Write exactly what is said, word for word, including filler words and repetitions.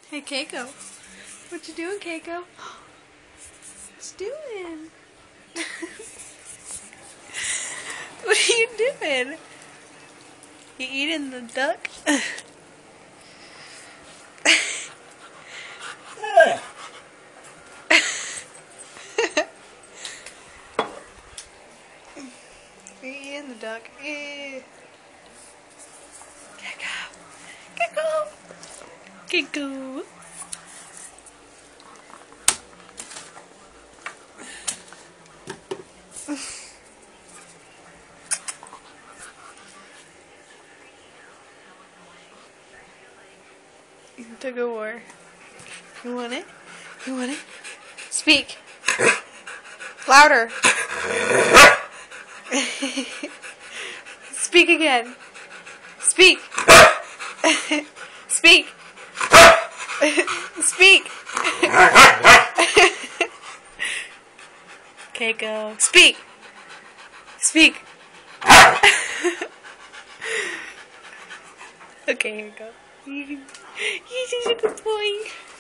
Hey, Kaeko. What you doing, Kaeko? What you doing? What are you doing? You eating the duck? You eating the duck? Eh. Kaeko. Kaeko. Kaeko. Tug of war. You want it? You want it? Speak. Louder. Speak again. Speak. Speak. Speak. Kaeko. Speak. Speak. Okay, here we go. He's a good boy.